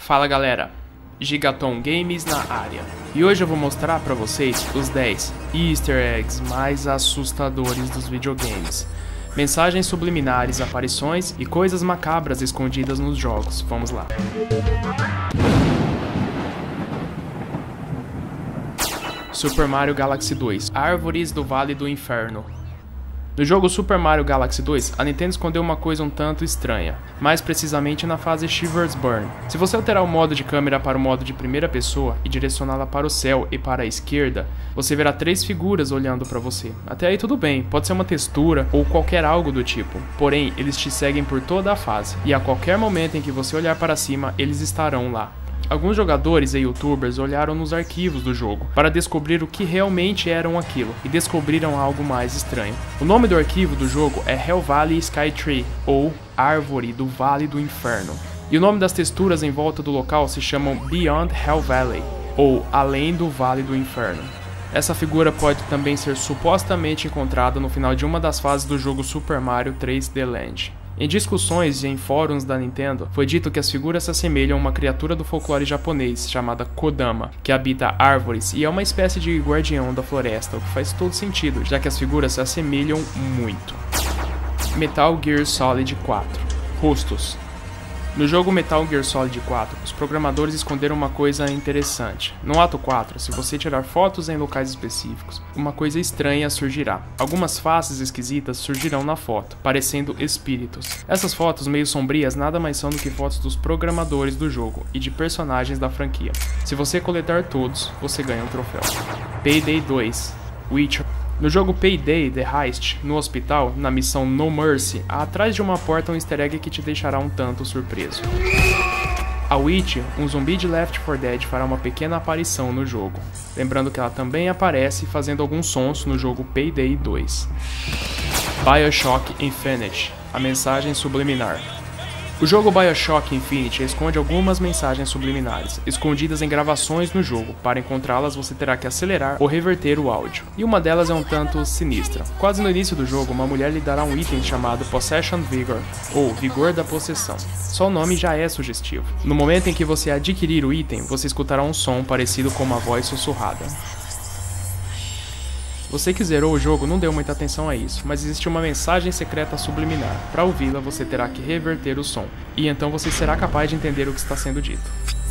Fala galera, Gigaton Games na área. E hoje eu vou mostrar pra vocês os 10 easter eggs mais assustadores dos videogames. Mensagens subliminares, aparições e coisas macabras escondidas nos jogos. Vamos lá. Super Mario Galaxy 2, Árvores do Vale do Inferno. No jogo Super Mario Galaxy 2, a Nintendo escondeu uma coisa um tanto estranha, mais precisamente na fase Shivers Burn. Se você alterar o modo de câmera para o modo de primeira pessoa e direcioná-la para o céu e para a esquerda, você verá 3 figuras olhando para você. Até aí tudo bem, pode ser uma textura ou qualquer algo do tipo, porém eles te seguem por toda a fase, e a qualquer momento em que você olhar para cima, eles estarão lá. Alguns jogadores e youtubers olharam nos arquivos do jogo para descobrir o que realmente eram aquilo e descobriram algo mais estranho. O nome do arquivo do jogo é Hell Valley Sky Tree, ou Árvore do Vale do Inferno. E o nome das texturas em volta do local se chamam Beyond Hell Valley, ou Além do Vale do Inferno. Essa figura pode também ser supostamente encontrada no final de uma das fases do jogo Super Mario 3D Land. Em discussões e em fóruns da Nintendo, foi dito que as figuras se assemelham a uma criatura do folclore japonês chamada Kodama, que habita árvores e é uma espécie de guardião da floresta, o que faz todo sentido, já que as figuras se assemelham muito. Metal Gear Solid 4 Rostos. No jogo Metal Gear Solid 4, os programadores esconderam uma coisa interessante. No ato 4, se você tirar fotos em locais específicos, uma coisa estranha surgirá. Algumas faces esquisitas surgirão na foto, parecendo espíritos. Essas fotos meio sombrias nada mais são do que fotos dos programadores do jogo e de personagens da franquia. Se você coletar todos, você ganha um troféu. Payday 2 Witcher. No jogo Payday The Heist, no hospital, na missão No Mercy, há atrás de uma porta um easter egg que te deixará um tanto surpreso. A Witch, um zumbi de Left 4 Dead, fará uma pequena aparição no jogo, lembrando que ela também aparece fazendo alguns sons no jogo Payday 2. BioShock Infinite, a mensagem subliminar. O jogo BioShock Infinite esconde algumas mensagens subliminares, escondidas em gravações no jogo. Para encontrá-las, você terá que acelerar ou reverter o áudio. E uma delas é um tanto sinistra. Quase no início do jogo, uma mulher lhe dará um item chamado Possession Vigor, ou Vigor da Possessão. Só o nome já é sugestivo. No momento em que você adquirir o item, você escutará um som parecido com uma voz sussurrada. Você que zerou o jogo não deu muita atenção a isso, mas existe uma mensagem secreta subliminar. Para ouvi-la, você terá que reverter o som, e então você será capaz de entender o que está sendo dito.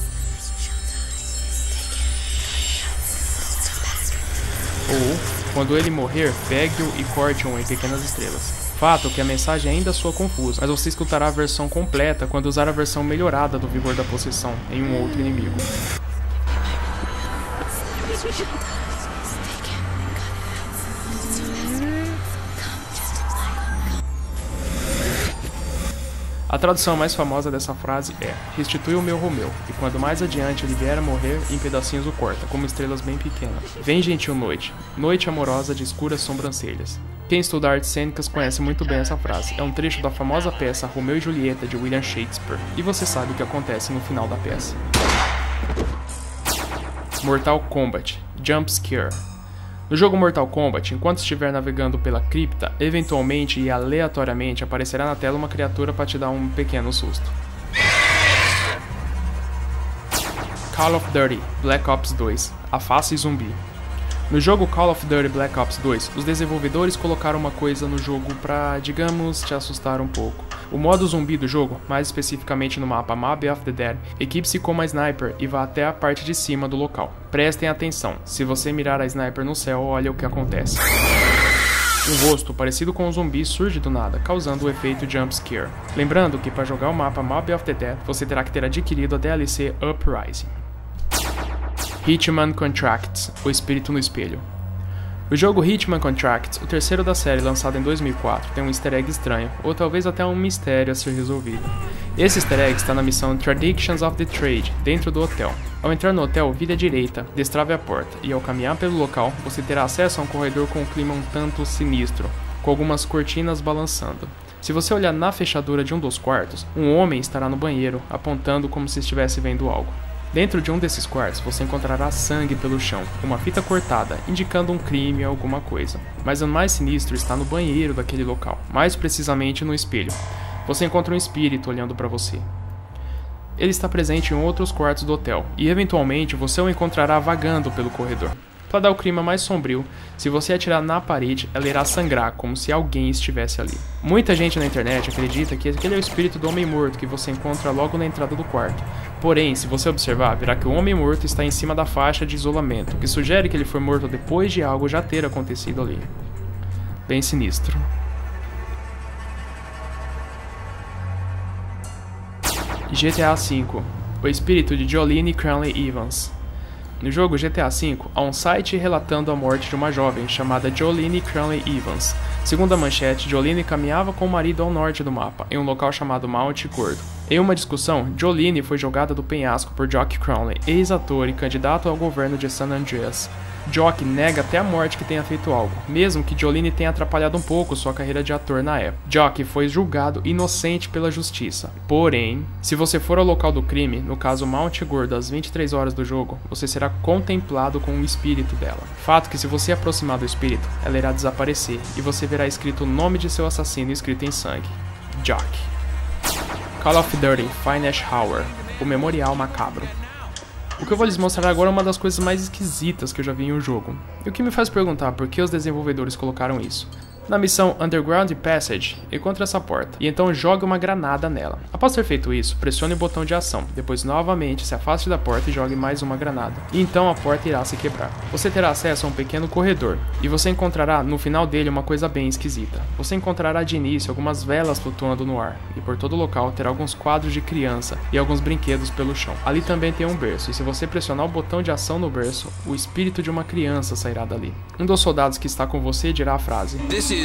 Ou, quando ele morrer, pegue-o e corte-o em pequenas estrelas. Fato que a mensagem ainda soa confusa, mas você escutará a versão completa quando usar a versão melhorada do Vigor da Possessão em um outro inimigo. A tradução mais famosa dessa frase é: restitui o meu Romeu, e quando mais adiante ele vier a morrer, em pedacinhos o corta, como estrelas bem pequenas. Vem, gentil noite, noite amorosa de escuras sobrancelhas. Quem estuda artes cênicas conhece muito bem essa frase. É um trecho da famosa peça Romeu e Julieta de William Shakespeare, e você sabe o que acontece no final da peça. Mortal Kombat Jump Scare. No jogo Mortal Kombat, enquanto estiver navegando pela cripta, eventualmente e aleatoriamente aparecerá na tela uma criatura para te dar um pequeno susto. Call of Duty Black Ops 2 A Face Zumbi. No jogo Call of Duty Black Ops 2, os desenvolvedores colocaram uma coisa no jogo pra, digamos, te assustar um pouco. O modo zumbi do jogo, mais especificamente no mapa Mob of the Dead, equipe-se com uma sniper e vá até a parte de cima do local. Prestem atenção, se você mirar a sniper no céu, olha o que acontece. Um rosto parecido com um zumbi surge do nada, causando o efeito jump scare. Lembrando que para jogar o mapa Mob of the Dead, você terá que ter adquirido a DLC Uprising. Hitman Contracts, o espírito no espelho. O jogo Hitman Contracts, o terceiro da série lançado em 2004, tem um easter egg estranho, ou talvez até um mistério a ser resolvido. Esse easter egg está na missão Traditions of the Trade, dentro do hotel. Ao entrar no hotel, vire à direita, destrave a porta, e ao caminhar pelo local, você terá acesso a um corredor com um clima um tanto sinistro, com algumas cortinas balançando. Se você olhar na fechadura de um dos quartos, um homem estará no banheiro, apontando como se estivesse vendo algo. Dentro de um desses quartos, você encontrará sangue pelo chão, uma fita cortada, indicando um crime ou alguma coisa. Mas o mais sinistro está no banheiro daquele local, mais precisamente no espelho. Você encontra um espírito olhando para você. ele está presente em outros quartos do hotel, e eventualmente você o encontrará vagando pelo corredor. Para dar o clima mais sombrio, se você atirar na parede, ela irá sangrar, como se alguém estivesse ali. Muita gente na internet acredita que aquele é o espírito do homem morto que você encontra logo na entrada do quarto. Porém, se você observar, verá que o homem morto está em cima da faixa de isolamento, que sugere que ele foi morto depois de algo já ter acontecido ali. Bem sinistro. GTA V, o espírito de Jolene Cranley Evans. No jogo GTA V, há um site relatando a morte de uma jovem chamada Jolene Cranley Evans. Segundo a manchete, Jolene caminhava com o marido ao norte do mapa, em um local chamado Mount Gordo. Em uma discussão, Jolene foi jogada do penhasco por Jock Cranley, ex-ator e candidato ao governo de San Andreas. Jock nega até a morte que tenha feito algo, mesmo que Jolene tenha atrapalhado um pouco sua carreira de ator na época. Jock foi julgado inocente pela justiça. Porém, se você for ao local do crime, no caso Mount Gordo, às 23 horas do jogo, você será contemplado com o espírito dela. Fato que se você aproximar do espírito, ela irá desaparecer e você verá escrito o nome de seu assassino escrito em sangue. Jock. Call of Duty Finest Hour, o Memorial Macabro. O que eu vou lhes mostrar agora é uma das coisas mais esquisitas que eu já vi em um jogo, e o que me faz perguntar por que os desenvolvedores colocaram isso. Na missão Underground Passage, encontre essa porta, e então jogue uma granada nela. Após ter feito isso, pressione o botão de ação, depois novamente se afaste da porta e jogue mais uma granada, e então a porta irá se quebrar. Você terá acesso a um pequeno corredor, e você encontrará no final dele uma coisa bem esquisita. Você encontrará de início algumas velas flutuando no ar, e por todo o local terá alguns quadros de criança e alguns brinquedos pelo chão. Ali também tem um berço, e se você pressionar o botão de ação no berço, o espírito de uma criança sairá dali. Um dos soldados que está com você dirá a frase: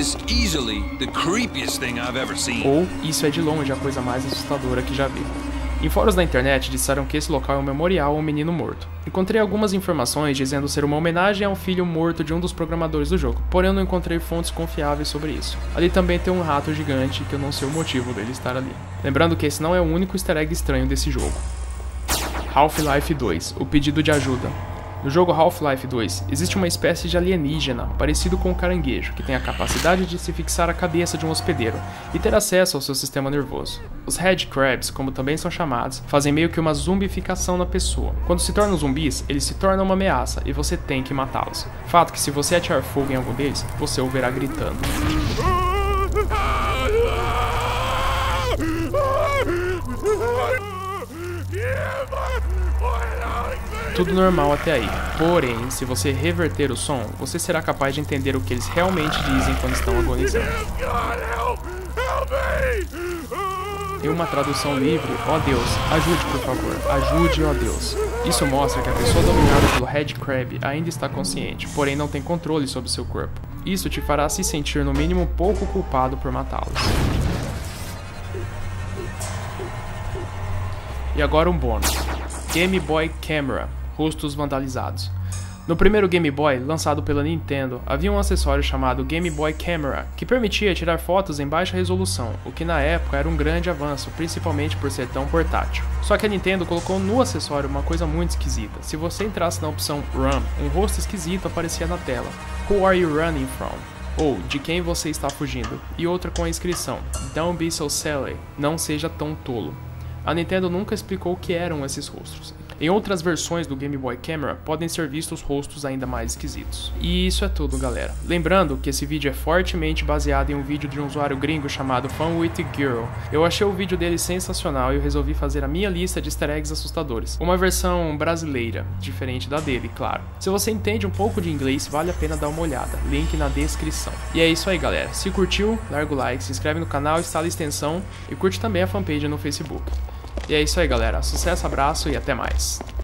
ou, isso é de longe a coisa mais assustadora que já vi. Em fóruns da internet disseram que esse local é um memorial a um menino morto. Encontrei algumas informações dizendo ser uma homenagem ao filho morto de um dos programadores do jogo, porém eu não encontrei fontes confiáveis sobre isso. Ali também tem um rato gigante que eu não sei o motivo dele estar ali. Lembrando que esse não é o único easter egg estranho desse jogo. Half-Life 2, o pedido de ajuda. No jogo Half-Life 2, existe uma espécie de alienígena, parecido com um caranguejo, que tem a capacidade de se fixar a cabeça de um hospedeiro e ter acesso ao seu sistema nervoso. Os Headcrabs, como também são chamados, fazem meio que uma zumbificação na pessoa. Quando se tornam zumbis, eles se tornam uma ameaça e você tem que matá-los. Fato que se você atirar fogo em algum deles, você o verá gritando. Tudo normal até aí, porém, se você reverter o som, você será capaz de entender o que eles realmente dizem quando estão agonizando. Em uma tradução livre, ó Deus, ajude por favor, ajude, ó Deus. Isso mostra que a pessoa dominada pelo Headcrab ainda está consciente, porém não tem controle sobre seu corpo. Isso te fará se sentir no mínimo pouco culpado por matá-los. E agora um bônus. Game Boy Camera, rostos vandalizados. No primeiro Game Boy, lançado pela Nintendo, havia um acessório chamado Game Boy Camera, que permitia tirar fotos em baixa resolução, o que na época era um grande avanço, principalmente por ser tão portátil. Só que a Nintendo colocou no acessório uma coisa muito esquisita. Se você entrasse na opção Run, um rosto esquisito aparecia na tela. Who are you running from? Ou, de quem você está fugindo? E outra com a inscrição, Don't be so silly, não seja tão tolo. A Nintendo nunca explicou o que eram esses rostos. Em outras versões do Game Boy Camera, podem ser vistos rostos ainda mais esquisitos. E isso é tudo, galera. Lembrando que esse vídeo é fortemente baseado em um vídeo de um usuário gringo chamado Fun with Girl. Eu achei o vídeo dele sensacional e eu resolvi fazer a minha lista de easter eggs assustadores. Uma versão brasileira, diferente da dele, claro. Se você entende um pouco de inglês, vale a pena dar uma olhada. Link na descrição. E é isso aí, galera. Se curtiu, larga o like, se inscreve no canal, instala a extensão e curte também a fanpage no Facebook. E é isso aí, galera. Sucesso, abraço e até mais.